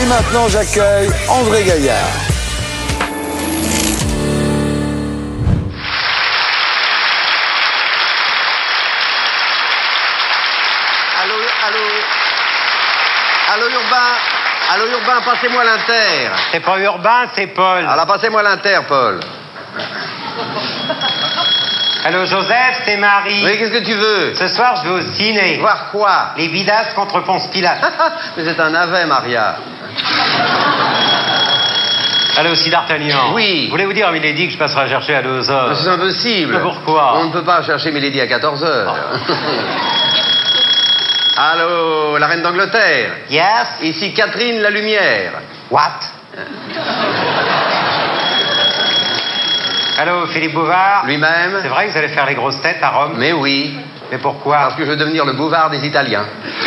Et maintenant, j'accueille André Gaillard. Allô, Urbain. Allô, Urbain, passez-moi l'Inter. C'est pas Urbain, c'est Paul. Alors, passez-moi l'Inter, Paul. Allô, Joseph, c'est Marie. Oui, qu'est-ce que tu veux? Ce soir, je vais au ciné. Voir quoi? Les Vidas contre Ponce Pilate. Mais c'est un navet, Maria. Allô, aussi d'Artagnan. Oui. Voulez-vous dire à Milady que je passerai chercher à 2h? C'est impossible. Mais pourquoi? On ne peut pas chercher Milady à 14h. Allô, la reine d'Angleterre. Yes. Ici Catherine la Lumière. What? Allô, Philippe Bouvard. Lui-même. C'est vrai que vous allez faire les grosses têtes à Rome? Mais oui. Mais pourquoi? Parce que je veux devenir le Bouvard des Italiens.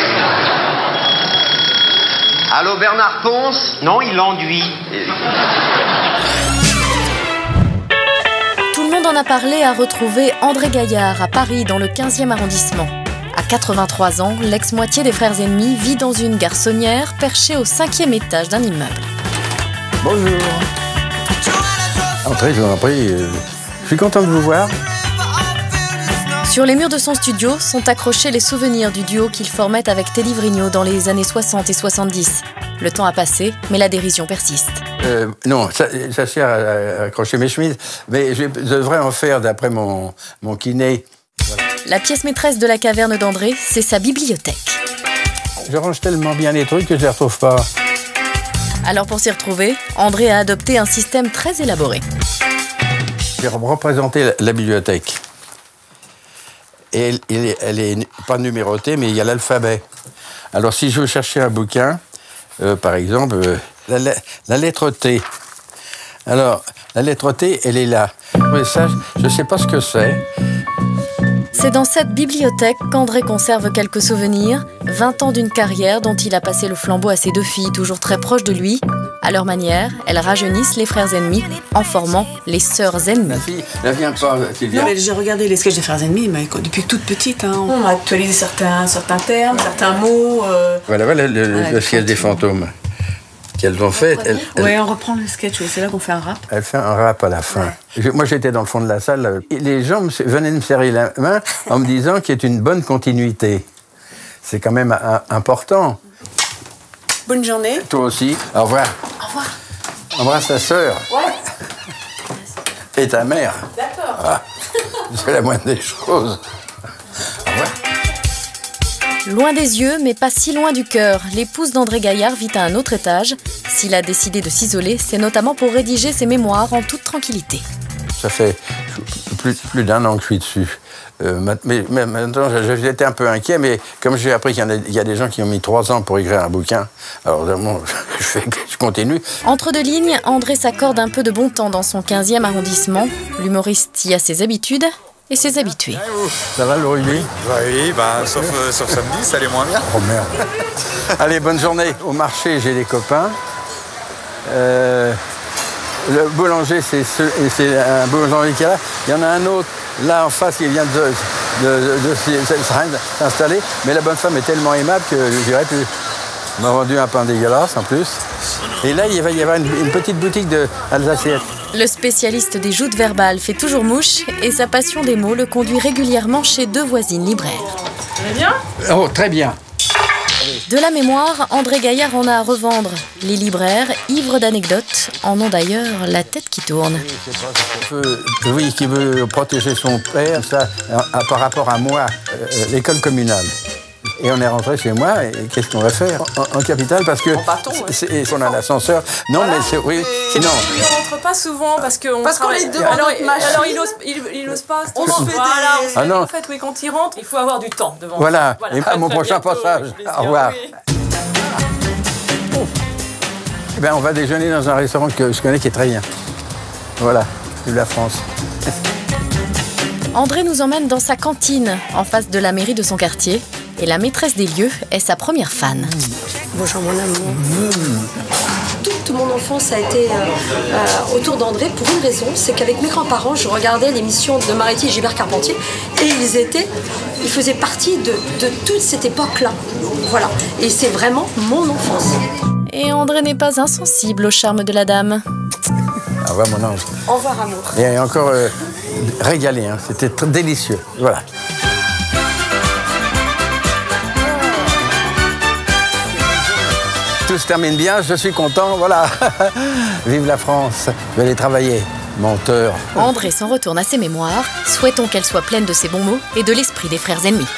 Allô, Bernard Ponce. Non, il l'enduit. Tout le monde en a parlé à retrouver André Gaillard à Paris dans le 15e arrondissement. À 83 ans, l'ex-moitié des frères ennemis vit dans une garçonnière perchée au 5e étage d'un immeuble. Bonjour. Entrez, je vous en prie. Je suis content de vous voir. Sur les murs de son studio sont accrochés les souvenirs du duo qu'il formait avec Telly Vrigno dans les années 60 et 70. Le temps a passé, mais la dérision persiste. Non, ça sert à accrocher mes chemises, mais je devrais en faire d'après mon kiné. Voilà. La pièce maîtresse de la caverne d'André, c'est sa bibliothèque. Je range tellement bien les trucs que je ne les retrouve pas. Alors pour s'y retrouver, André a adopté un système très élaboré. J'ai représenté la bibliothèque. Et elle est pas numérotée, mais il y a l'alphabet. Alors si je veux chercher un bouquin, par exemple, la lettre T. Alors, la lettre T, elle est là. Mais ça, je ne sais pas ce que c'est. C'est dans cette bibliothèque qu'André conserve quelques souvenirs, 20 ans d'une carrière dont il a passé le flambeau à ses deux filles, toujours très proches de lui. À leur manière, elles rajeunissent les frères ennemis en formant les sœurs ennemies. Ma fille, ne viens pas, Sylvia. Non, mais j'ai regardé les sketchs des frères ennemis, mais depuis toute petite, hein, on a actualisé certains termes, certains mots. Voilà le ciel des fantômes qu'elles ont fait. Oui, on reprend le sketch, oui, c'est là qu'on fait un rap. Elle fait un rap à la fin. Ouais. Moi, j'étais dans le fond de la salle. Et les gens venaient me serrer la main en me disant qu'il y a une bonne continuité. C'est quand même important. Bonne journée. Toi aussi. Au revoir. Au revoir. Embrasse ta sœur. Ouais. Et ta mère. D'accord. Ah, c'est la moindre des choses. Au revoir. Loin des yeux, mais pas si loin du cœur, l'épouse d'André Gaillard vit à un autre étage. S'il a décidé de s'isoler, c'est notamment pour rédiger ses mémoires en toute tranquillité. Ça fait plus d'un an que je suis dessus. Mais maintenant, j'étais un peu inquiet, mais comme j'ai appris qu'il y a des gens qui ont mis 3 ans pour écrire un bouquin, alors vraiment, je continue. Entre deux lignes, André s'accorde un peu de bon temps dans son 15e arrondissement. L'humoriste y a ses habitudes et ses habitués. Ça va le rugby? Oui, bah, sauf samedi, ça allait moins bien. Oh merde. Allez, bonne journée. Au marché, j'ai des copains. Le boulanger, c'est un boulanger qui est là. Il y en a un autre, là en face, qui vient de s'installer. Mais la bonne femme est tellement aimable que je dirais plus. On m'a vendu un pain dégueulasse en plus. Et là, il va y avoir une petite boutique d'Alsacienne. Le spécialiste des joutes verbales fait toujours mouche et sa passion des mots le conduit régulièrement chez 2 voisines libraires. Très bien. Oh, très bien. De la mémoire, André Gaillard en a à revendre. Les libraires, ivres d'anecdotes, en ont d'ailleurs la tête qui tourne. Oui, qui veut protéger son père, ça, par rapport à moi, l'école communale. Et on est rentré chez moi, et qu'est-ce qu'on va faire en capitale? Parce que on a l'ascenseur. Non, voilà, mais c'est... Oui, sinon... Il ne rentre pas souvent parce qu'on qu'on est devant alors, notre machine. alors il ose pas. On se fait voilà, des... on se fait en fait, oui, quand il rentre, il faut avoir du temps devant. Voilà, Voilà. et à mon prochain passage. Au revoir. Oui. Eh bien, on va déjeuner dans un restaurant que je connais qui est très bien. Voilà, de la France. André nous emmène dans sa cantine, en face de la mairie de son quartier. Et la maîtresse des lieux est sa première fan. Bonjour mon amour. Toute mon enfance a été autour d'André pour une raison, c'est qu'avec mes grands-parents, je regardais l'émission de Maretti et Gilbert Carpentier et ils faisaient partie de toute cette époque-là. Voilà. Et c'est vraiment mon enfance. Et André n'est pas insensible au charme de la dame. Au revoir, mon ange. Au revoir, amour. Et encore régalé, hein. C'était très délicieux. Voilà. Tout se termine bien, je suis content, voilà. Vive la France, je vais aller travailler. Menteur. André s'en retourne à ses mémoires. Souhaitons qu'elle soit pleine de ses bons mots et de l'esprit des frères ennemis.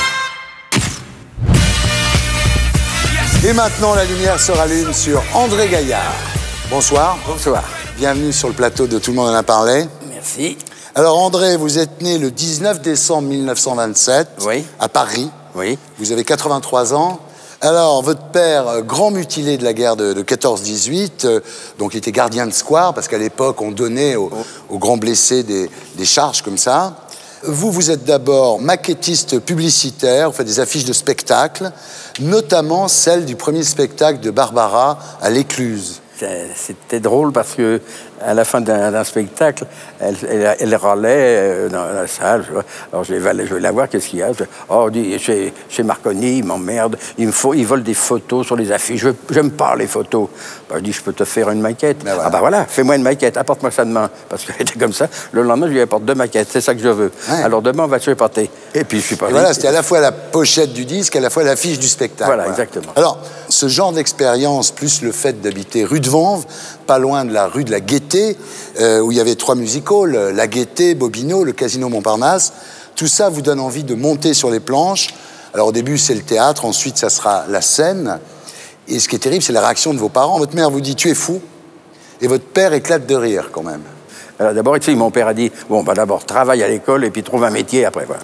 Et maintenant, la lumière se rallume sur André Gaillard. Bonsoir. Bonsoir. Bienvenue sur le plateau de Tout le monde en a parlé. Merci. Alors André, vous êtes né le 19 décembre 1927 Oui. à Paris. Oui. Vous avez 83 ans. Alors, votre père, grand mutilé de la guerre de 14-18, donc il était gardien de square, parce qu'à l'époque, on donnait aux grands blessés des charges comme ça. Vous êtes d'abord maquettiste publicitaire, vous faites des affiches de spectacles, notamment celle du premier spectacle de Barbara à l'Écluse. C'était drôle parce que à la fin d'un spectacle, elle râlait dans la salle. Alors je vais la voir, qu'est-ce qu'il y a? Oh, chez Marconi, il m'emmerde, il vole des photos sur les affiches. J'aime pas les photos. Je dis, je peux te faire une maquette. Ben voilà. Ah bah voilà, fais-moi une maquette, apporte-moi ça demain. Parce qu'elle était comme ça. Le lendemain, je lui apporte 2 maquettes, c'est ça que je veux. Ouais. Alors demain, on va se répartir. Et puis je suis pas. Voilà, c'était à la fois la pochette du disque, à la fois l'affiche du spectacle. Voilà, exactement. Alors, ce genre d'expérience, plus le fait d'habiter rue de Vanves, pas loin de la rue de la Gaîté, où il y avait 3 music-halls, la Gaîté, Bobino, le Casino Montparnasse, tout ça vous donne envie de monter sur les planches. Alors au début, c'est le théâtre, ensuite, ça sera la scène. Et ce qui est terrible, c'est la réaction de vos parents. Votre mère vous dit « tu es fou », et votre père éclate de rire quand même. Alors d'abord, tu sais, mon père a dit, bon, bah d'abord, travaille à l'école et puis trouve un métier après, voilà.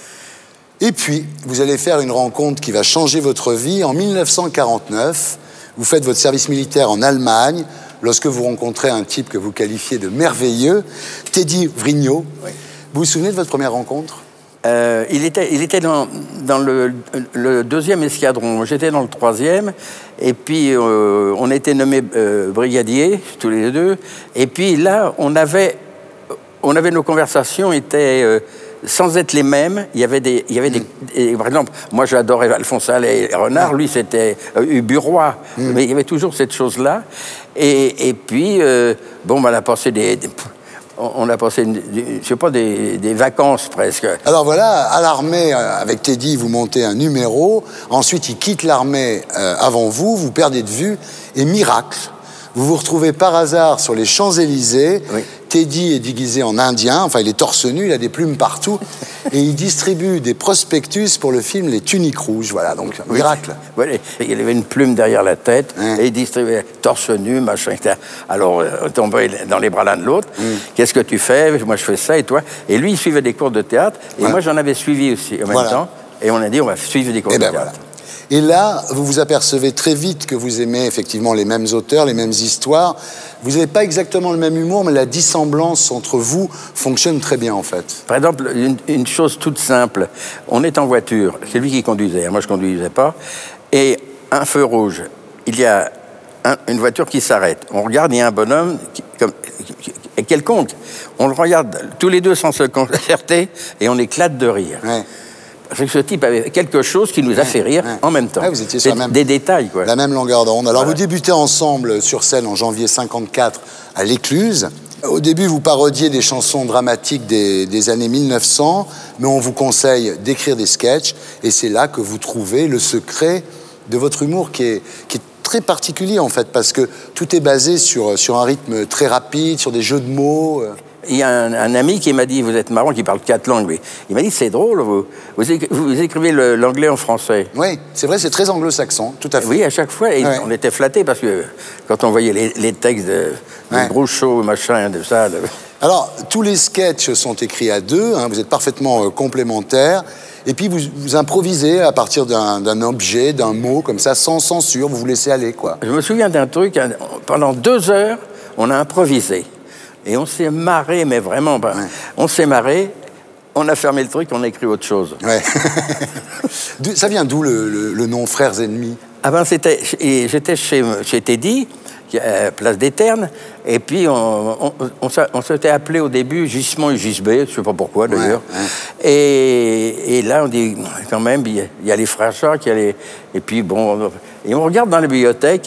Et puis, vous allez faire une rencontre qui va changer votre vie. En 1949, vous faites votre service militaire en Allemagne, lorsque vous rencontrez un type que vous qualifiez de merveilleux, Teddy Vrignot. Oui. Vous vous souvenez de votre première rencontre? Il était dans le 2e escadron, j'étais dans le 3e, et puis on était nommés brigadiers, tous les deux, et puis là, on avait nos conversations étaient... sans être les mêmes, il y avait des par exemple, moi j'adorais Alphonse Allais et Renard, lui c'était Buroy, mais il y avait toujours cette chose-là. Et puis, bon, on a passé je sais pas, des vacances presque. Alors voilà, à l'armée, avec Teddy, vous montez un numéro, ensuite il quitte l'armée avant vous, vous perdez de vue, et miracle, vous vous retrouvez par hasard sur les Champs-Élysées. Oui. Teddy est déguisé en indien, enfin il est torse nu, il a des plumes partout, et il distribue des prospectus pour le film Les Tuniques Rouges, voilà, donc oui. Miracle. Oui, il avait une plume derrière la tête, et il distribuait torse nu, machin, etc. Alors, on tombait dans les bras l'un de l'autre. Qu'est-ce que tu fais? Moi, je fais ça, et toi? Et lui, il suivait des cours de théâtre, et moi, j'en avais suivi aussi en même temps, et on a dit, on va suivre des cours de théâtre. Voilà. Et là, vous vous apercevez très vite que vous aimez effectivement les mêmes auteurs, les mêmes histoires. Vous n'avez pas exactement le même humour, mais la dissemblance entre vous fonctionne très bien, en fait. Par exemple, une chose toute simple. On est en voiture. C'est lui qui conduisait. Moi, je ne conduisais pas. Et un feu rouge. Il y a une voiture qui s'arrête. On regarde, il y a un bonhomme quelconque. On le regarde tous les deux sans se concerter et on éclate de rire. Ouais. Parce que ce type avait quelque chose qui nous a fait rire en même temps. Vous étiez sur des détails, quoi. La même longueur d'onde. Alors, vous débutez ensemble sur scène en janvier 54 à l'Écluse. Au début, vous parodiez des chansons dramatiques des années 1900, mais on vous conseille d'écrire des sketchs, et c'est là que vous trouvez le secret de votre humour qui est très particulier, en fait, parce que tout est basé sur un rythme très rapide, sur des jeux de mots. Il y a un ami qui m'a dit, vous êtes marrant, qui parle 4 langues, mais il m'a dit, c'est drôle, vous écrivez l'anglais en français. Oui, c'est vrai, c'est très anglo-saxon, tout à fait. Oui, à chaque fois, et on était flattés, parce que quand on voyait les textes de Groucho, machin, de ça... Alors, tous les sketchs sont écrits à 2, vous êtes parfaitement complémentaires, et puis vous improvisez à partir d'un objet, d'un mot, comme ça, sans censure, vous vous laissez aller, quoi. Je me souviens d'un truc, pendant 2 heures, on a improvisé. Et on s'est marré, mais vraiment, on s'est marré, on a fermé le truc, on a écrit autre chose. Ouais. Ça vient d'où le nom Frères Ennemis? Ah ben, j'étais chez Teddy, place des Ternes, et puis on s'était appelé au début Gismond et Gisbert, je ne sais pas pourquoi d'ailleurs. Et là, on dit, quand même, il y a les frères Jacques, et puis bon, et on regarde dans la bibliothèque,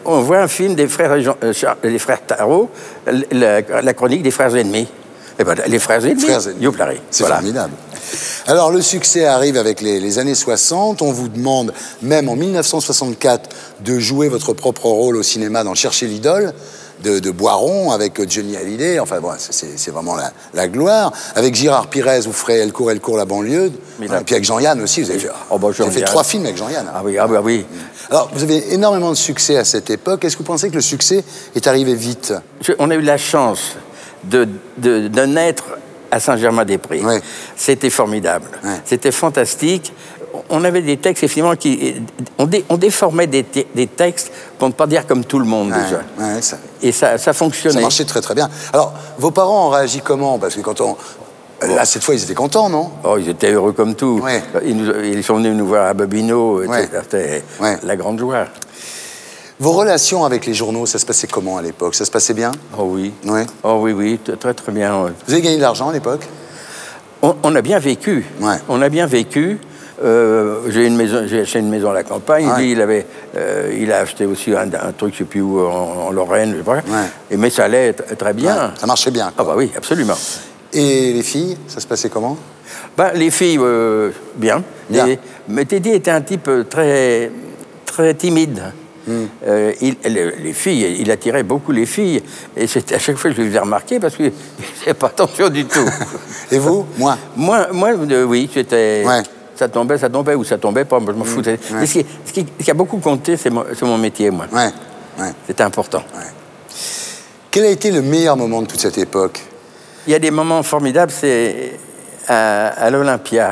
on voit un film des frères Tarot, la chronique des frères ennemis. Eh ben, les frères ennemis, Youplari. C'est formidable. Alors, le succès arrive avec les années 60. On vous demande, même en 1964, de jouer votre propre rôle au cinéma dans Chercher l'idole de Boiron, avec Johnny Hallyday. Enfin, bon, c'est vraiment la gloire. Avec Gérard Pires, vous ferez Elle court, la banlieue. Et puis avec Jean-Yann aussi, vous avez fait 3 films avec Jean-Yann. Ah oui, ah oui. Alors, vous avez énormément de succès à cette époque. Est-ce que vous pensez que le succès est arrivé vite? On a eu la chance de naître à Saint-Germain-des-Prés. Oui. C'était formidable. Oui. C'était fantastique. On avait des textes, effectivement, on déformait des textes pour ne pas dire comme tout le monde, déjà. Ouais, et ça fonctionnait. Ça marchait très, très bien. Alors, vos parents ont réagi comment? Parce que quand là, cette fois, ils étaient contents, non? Oh, ils étaient heureux comme tout. Ouais. Ils sont venus nous voir à Bobino. C'était la grande joie. Vos relations avec les journaux, ça se passait comment à l'époque? Ça se passait bien? Oh oui. Ouais. Oh oui, très très bien. Vous avez gagné de l'argent à l'époque? On a bien vécu. Ouais. On a bien vécu. J'ai acheté une maison à la campagne. Ouais. Lui, il a acheté aussi un truc, je ne sais plus où, en Lorraine. Je sais pas. Ouais. Mais ça allait très bien. Ouais. Ça marchait bien. Ah bah oui, absolument. Et les filles, ça se passait comment? Les filles, bien. Mais Teddy était un type très, très timide. Les filles, il attirait beaucoup les filles. Et c'était à chaque fois que je le faisais remarquer parce qu'il n'avait pas attention du tout. Et vous? Moi, oui, c'était... Ouais. Ça tombait ou ça tombait pas, moi je m'en foutais. Ouais. Mais ce qui a beaucoup compté, c'est mon métier, moi. Ouais. Ouais. C'était important. Ouais. Quel a été le meilleur moment de toute cette époque? Il y a des moments formidables, c'est à l'Olympia.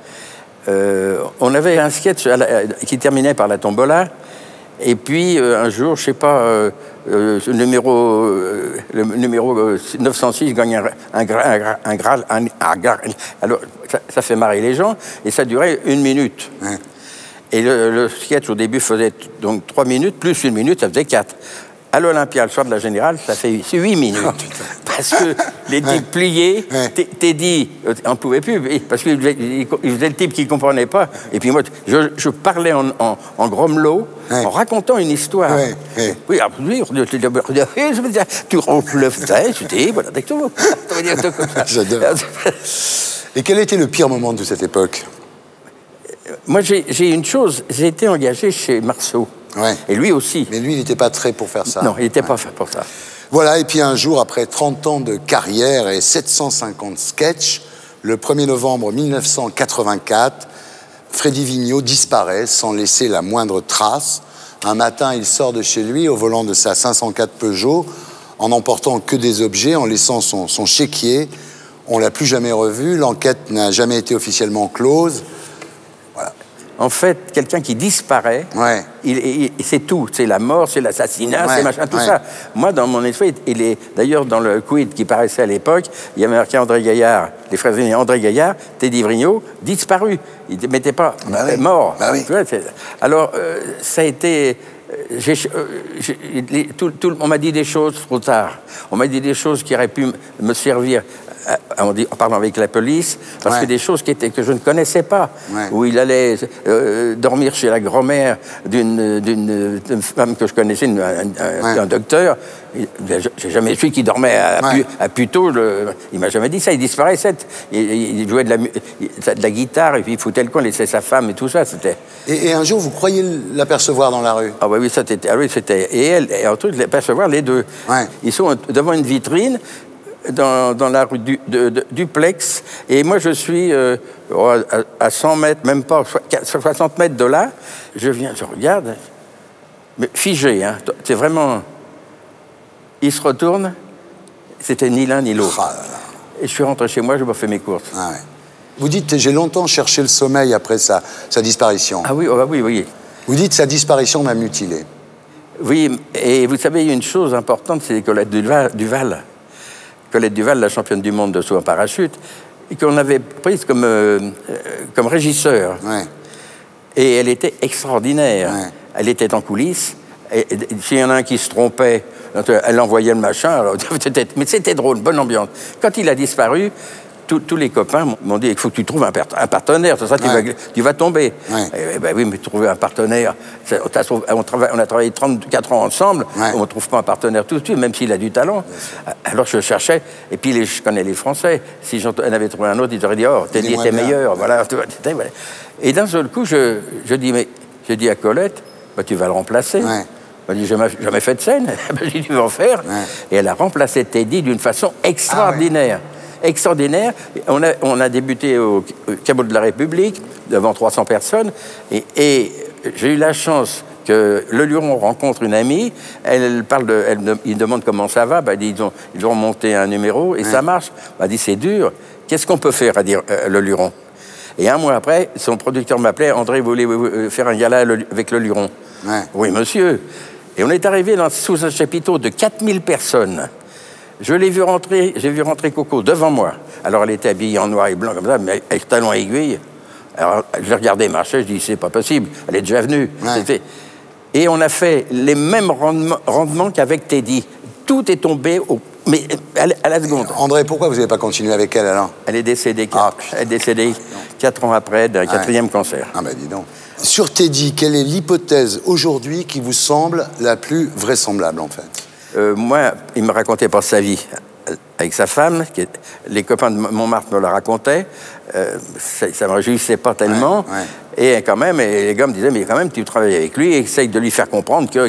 On avait un sketch qui terminait par la tombola. Et puis, un jour, je ne sais pas, le numéro 906 gagne un Graal. Alors, ça fait marrer les gens, et ça durait 1 minute. Ouais. Et le sketch, au début, faisait donc 3 minutes, plus 1 minute, ça faisait 4. À l'Olympia, le soir de la Générale, ça fait 8 minutes. Oh, parce que les types pliés, Teddy, on ne pouvait plus, parce qu'il faisait le type qui ne comprenait pas. Et puis moi, je parlais en gromelot, en racontant une histoire. Oui, alors, tu ronfles le fait, je dis, voilà, j'adore. Et quel était le pire moment de cette époque? Moi, j'ai une chose, j'ai été engagé chez Marceau. Ouais. Et lui aussi. Mais lui, il n'était pas très pour faire ça. Non, il n'était pas fait pour ça. Voilà, et puis un jour, après 30 ans de carrière et 750 sketchs, le 1er novembre 1984, Freddy Vigneault disparaît sans laisser la moindre trace. Un matin, il sort de chez lui au volant de sa 504 Peugeot, en n'emportant que des objets, en laissant son chéquier. On ne l'a plus jamais revu, l'enquête n'a jamais été officiellement close. Voilà. En fait, quelqu'un qui disparaît, c'est tout. C'est la mort, c'est l'assassinat, c'est machin, tout ça. Moi, dans mon esprit, d'ailleurs, dans le quid qui paraissait à l'époque, il y avait marqué André Gaillard, les frères aînés André Gaillard, Teddy Vigneault, disparu. Il ne mettait pas mort. Bah oui. Tu vois, alors, ça a été... on m'a dit des choses trop tard. On m'a dit des choses qui auraient pu me servir en parlant avec la police, parce que des choses que je ne connaissais pas, où il allait dormir chez la grand-mère d'une femme que je connaissais, un docteur. J'ai jamais su qu'il dormait à Puteaux. Il m'a jamais dit ça. Il disparaissait. Il jouait de la guitare et puis il foutait le camp, il laissait sa femme et tout ça. Et un jour, vous croyez l'apercevoir dans la rue? Ah oui, c'était. Et elle, et en tout, l'apercevoir les deux. Ouais. Ils sont devant une vitrine. Dans la rue Duplex, et moi je suis à 100 mètres, même pas 60 mètres de là, je regarde, mais figé, hein, c'est vraiment... Il se retourne, c'était ni l'un ni l'autre. Et je suis rentré chez moi, je me fais mes courses. Ah ouais. Vous dites, j'ai longtemps cherché le sommeil après sa disparition. Ah oui, oui. Vous dites, sa disparition m'a mutilé. Oui, et vous savez, il y a une chose importante, c'est Colette Duval. Colette Duval, la championne du monde de saut en parachute, et qu'on avait prise comme régisseur. Ouais. Et elle était extraordinaire. Ouais. Elle était en coulisses. Et s'il y en a un qui se trompait, elle envoyait le machin. Alors, mais c'était drôle, bonne ambiance. Quand il a disparu, tous les copains m'ont dit, il faut que tu trouves un partenaire, c'est ça, tu vas tomber. Et ben oui, mais trouver un partenaire, on a travaillé 34 ans ensemble, on ne trouve pas un partenaire tout de suite, même s'il a du talent. Alors je cherchais, et puis je connais les Français, si j'en avais trouvé un autre, ils auraient dit, oh, Teddy était meilleur, voilà. Et d'un seul coup, je dis à Colette, bah, tu vas le remplacer. Elle m'a dit, jamais fait de scène. J'ai dit, tu vas en faire. Et elle a remplacé Teddy d'une façon extraordinaire. Extraordinaire. On a débuté au Caveau de la République, devant 300 personnes. Et j'ai eu la chance que Le Luron rencontre une amie. Il demande comment ça va. Bah, ils ont monté un numéro et ça marche. Elle dit, c'est dur. Qu'est-ce qu'on peut faire, à dire Le Luron? Et un mois après, son producteur m'appelait, André, vous voulez faire un gala avec Le Luron? Oui, monsieur. Et on est arrivé sous un chapiteau de 4000 personnes. Je l'ai vu rentrer, j'ai vu rentrer Coco devant moi. Alors elle était habillée en noir et blanc comme ça, mais avec talons aiguilles. Alors je l'ai regardé marcher, je dis, c'est pas possible, elle est déjà venue. Et on a fait les mêmes rendements qu'avec Teddy. Tout est tombé mais à la seconde. André, pourquoi vous n'avez pas continué avec elle alors? Elle est décédée, elle est décédée 4 ans après d'un 4e cancer. Ah ben dis donc. Sur Teddy, quelle est l'hypothèse aujourd'hui qui vous semble la plus vraisemblable en fait? Moi, il me racontait pas sa vie avec sa femme. Les copains de Montmartre me la racontaient. Ça me réjouissait pas tellement. Et quand même, les gars me disaient, mais quand même, tu travailles avec lui, essaye de lui faire comprendre que...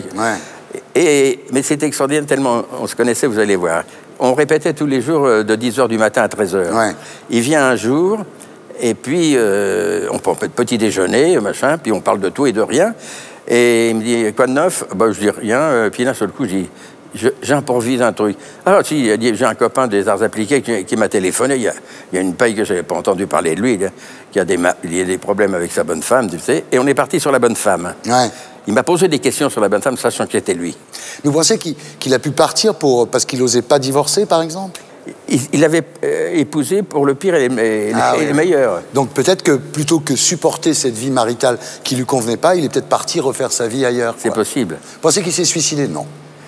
Mais c'était extraordinaire tellement on se connaissait, vous allez voir. On répétait tous les jours de 10h du matin à 13h. Il vient un jour, et puis on prend petit déjeuner, machin, puis on parle de tout et de rien. Et il me dit, quoi de neuf? Bah, je dis rien. Puis d'un seul coup, je dis, j'improvise un truc. Ah si, j'ai un copain des arts appliqués qui m'a téléphoné. Il y a une paille que je n'avais pas entendu parler de lui, qui a des problèmes avec sa bonne femme, tu sais. Et on est parti sur la bonne femme. Il m'a posé des questions sur la bonne femme, sachant que c'était lui. Vous pensez qu'il a pu partir parce qu'il n'osait pas divorcer, par exemple? Il avait épousé pour le pire et le meilleur. Donc peut-être que plutôt que supporter cette vie maritale qui ne lui convenait pas, il est peut-être parti refaire sa vie ailleurs. C'est possible. Vous pensez qu'il s'est suicidé? Non.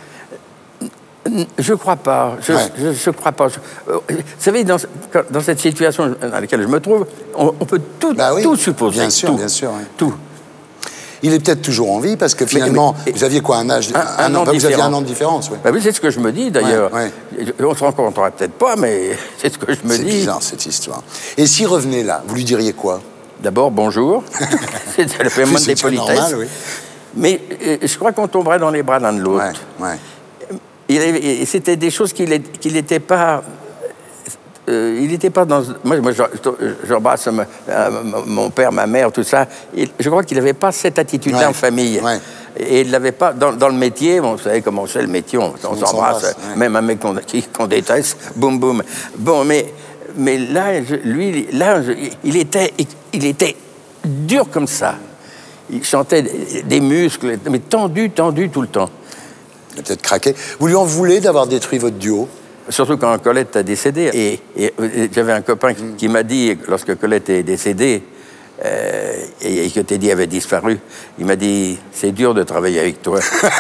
Je crois pas. Je crois pas. Vous savez, dans cette situation dans laquelle je me trouve, on peut tout supposer. Bien sûr, bien sûr. Tout. Il est peut-être toujours en vie parce que finalement, vous aviez quoi, un âge, un an, vous aviez un an de différence. Bah oui, c'est ce que je me dis d'ailleurs. On se rencontrera peut-être pas, mais c'est ce que je me dis. C'est bizarre cette histoire. Et s'il revenait là, vous lui diriez quoi? D'abord, bonjour. C'est le paiement des politesses. Normal, oui. Mais je crois qu'on tomberait dans les bras l'un de l'autre. C'était des choses qu'il n'était pas... il n'était pas dans... Moi j'embrasse mon père, ma mère, tout ça. Je crois qu'il n'avait pas cette attitude-là en famille. Et il ne l'avait pas... Dans le métier, vous savez comment c'est le métier, on s'embrasse. Même un mec qu'on déteste, boum, boum. Bon, mais là, il était dur comme ça. Il chantait des muscles, mais tendu tout le temps. Il a peut-être craqué. Vous lui en voulez d'avoir détruit votre duo? Surtout quand Colette a décédé. Et j'avais un copain qui m'a dit, lorsque Colette est décédée, et que Teddy avait disparu, il m'a dit, c'est dur de travailler avec toi.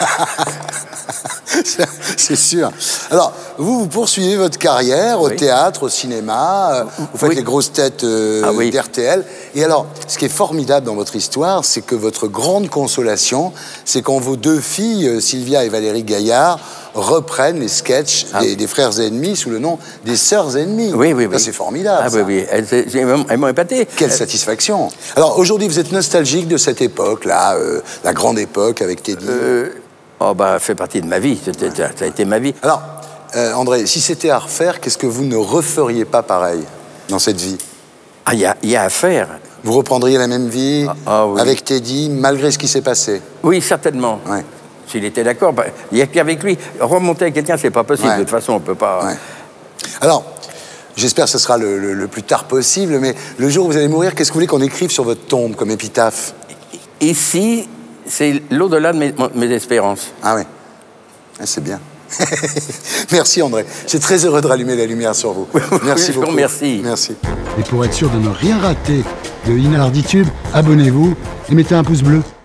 C'est sûr. Alors, vous poursuivez votre carrière au théâtre, au cinéma, vous faites les grosses têtes d'RTL. Et alors, ce qui est formidable dans votre histoire, c'est que votre grande consolation, c'est quand vos deux filles, Sylvia et Valérie Gaillard, reprennent les sketchs des frères ennemis sous le nom des sœurs ennemies. Oui. C'est formidable. Elles m'ont épaté. Quelle satisfaction. Alors, aujourd'hui, vous êtes nostalgique de cette époque-là, la grande époque avec Teddy? Fait partie de ma vie. Ça a été ma vie. Alors, André, si c'était à refaire, qu'est-ce que vous ne referiez pas pareil dans cette vie? Il y a à faire. Vous reprendriez la même vie avec Teddy, malgré ce qui s'est passé? Oui, certainement. S'il était d'accord, il n'y a qu'avec lui. Remonter à quelqu'un, c'est pas possible. De toute façon, on peut pas... Alors, j'espère que ce sera le plus tard possible, mais le jour où vous allez mourir, qu'est-ce que vous voulez qu'on écrive sur votre tombe comme épitaphe? Ici, c'est l'au-delà de mes espérances. Ah oui, c'est bien. Merci André, j'ai très heureux de rallumer la lumière sur vous. Merci beaucoup. Merci. Et pour être sûr de ne rien rater de Inarditube, abonnez-vous et mettez un pouce bleu.